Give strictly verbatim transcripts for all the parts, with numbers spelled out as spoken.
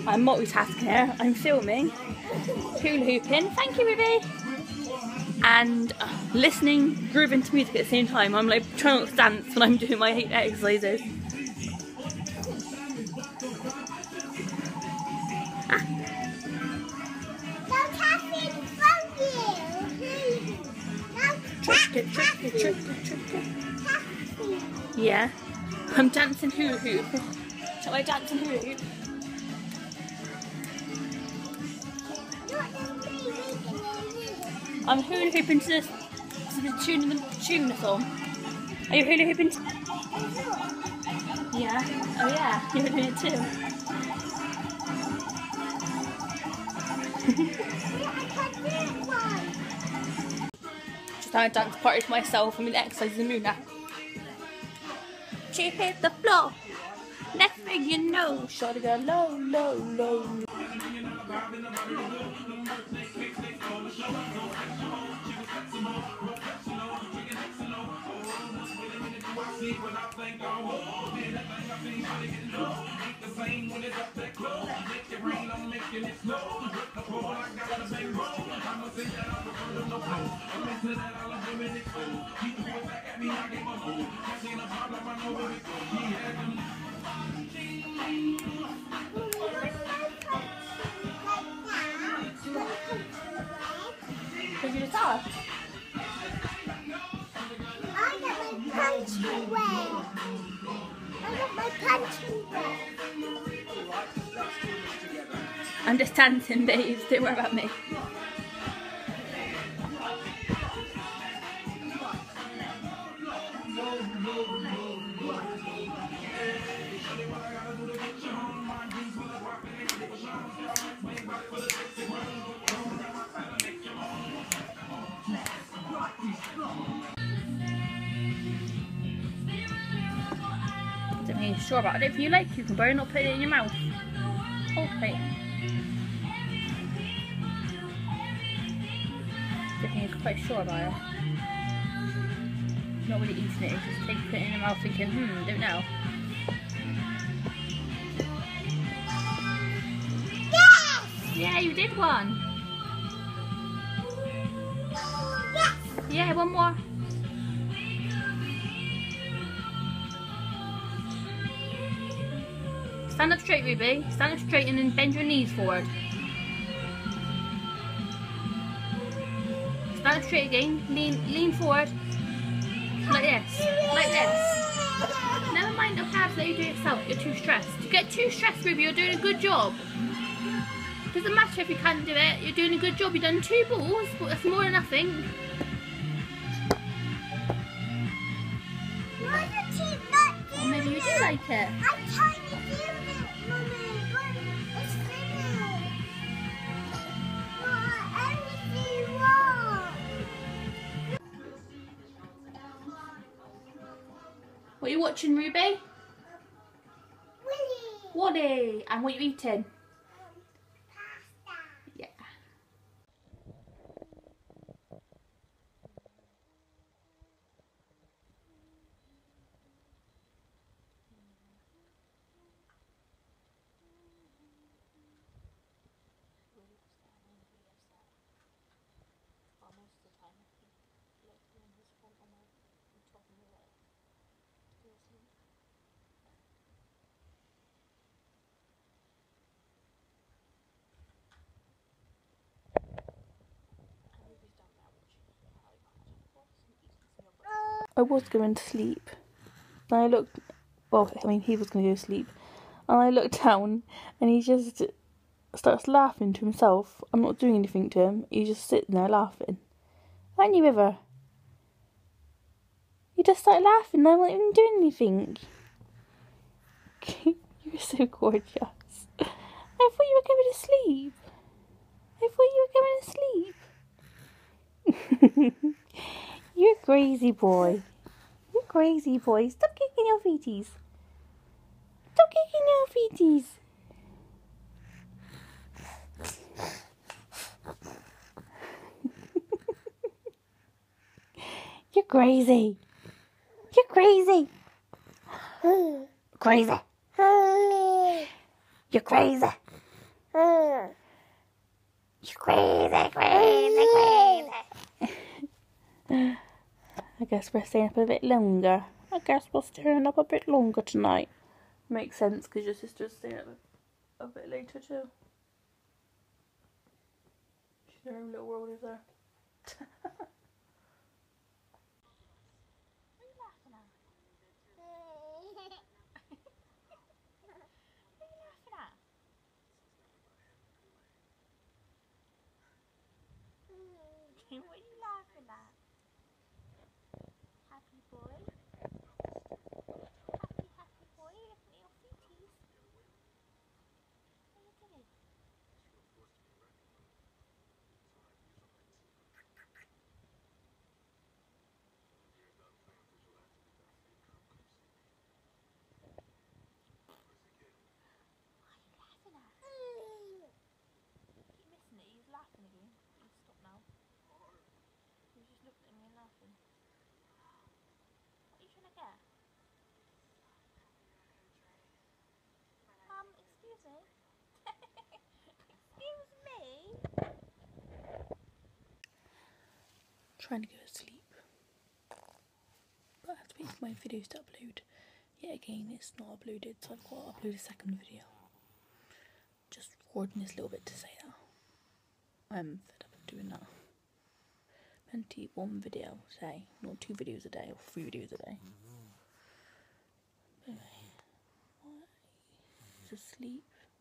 I'm multitasking here. I'm filming, hula hooping, thank you Ruby, and uh, listening, grooving to music at the same time. I'm like trying not to dance when I'm doing my exercises. Ah. Trick it, trick it, trick it, trick it. Yeah, I'm dancing hula hoop. Shall I dance and hula hoop? I'm hula hooping to the, to the tune of the tune song. Are you hula hooping? Yeah. Oh yeah, you're doing it too. Just now I dance party to myself. I'm in exercise in the moon now. She hit the floor. Next thing you know, shawty go low, low, low. Did you talk? I got my punching wet. I got my punching wet. I'm just dancing, babes. Don't worry about me. I don't think you're sure about it. If you like cucumber, not put it in your mouth. Hold it. I don't think you're quite sure about it. Not really eating it, it's just taking it in your mouth thinking, hmm, don't know. Yes! Yeah, you did one. Yes! Yeah, one more. Stand up straight, Ruby. Stand up straight and then bend your knees forward. Stand up straight again. Lean, lean forward. Like this. Like this. Never mind the calves, let you do it yourself. You're too stressed. You get too stressed, Ruby. You're doing a good job. Doesn't matter if you can't do it. You're doing a good job. You've done two balls, but that's more than nothing. Or maybe you do like it. I'm trying to do it, Mummy, but it's finished. But anything wrong. What are you watching, Ruby? Willy. Wally. And what are you eating? Pasta. Yeah. I was going to sleep. And I looked, well, I mean, he was going to go to sleep. And I looked down and he just starts laughing to himself. I'm not doing anything to him. He's just sitting there laughing. Aren't you, River? You just started laughing and I'm not even doing anything. You're so gorgeous. I thought you were going to sleep. I thought you were going to sleep. You're a crazy boy. You're a crazy boy. Stop kicking your feeties. Stop kicking your feeties. You're crazy. You're crazy. Crazy. You're crazy. Squeeze, squeeze, squeeze. I guess we're staying up a bit longer. I guess we're staying up a bit longer tonight. Makes sense because your sister's staying up a bit later too. She's in her own little world over there. What are you laughing at? Happy boy? Happy, happy boy? Look at your feeties. What are you doing? What are you laughing at? Keep missing it. He's laughing again. You stop now. You just looked at me and laughing. What are you trying to get? Um, excuse me? Excuse me? Trying to go to sleep. But I have to wait for my videos to upload. Yet again, it's not uploaded, so I've got to upload a second video. Just recording this little bit to say that. I'm fed up of doing that. I'm meant to eat one video a day, not two videos a day or three videos a day. Anyway, he's asleep,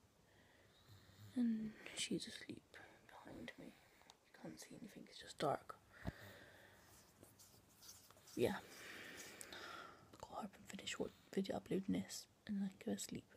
and she's asleep behind me. You can't see anything, it's just dark. Yeah, I'll go home and finish what video uploading this, and then go to sleep.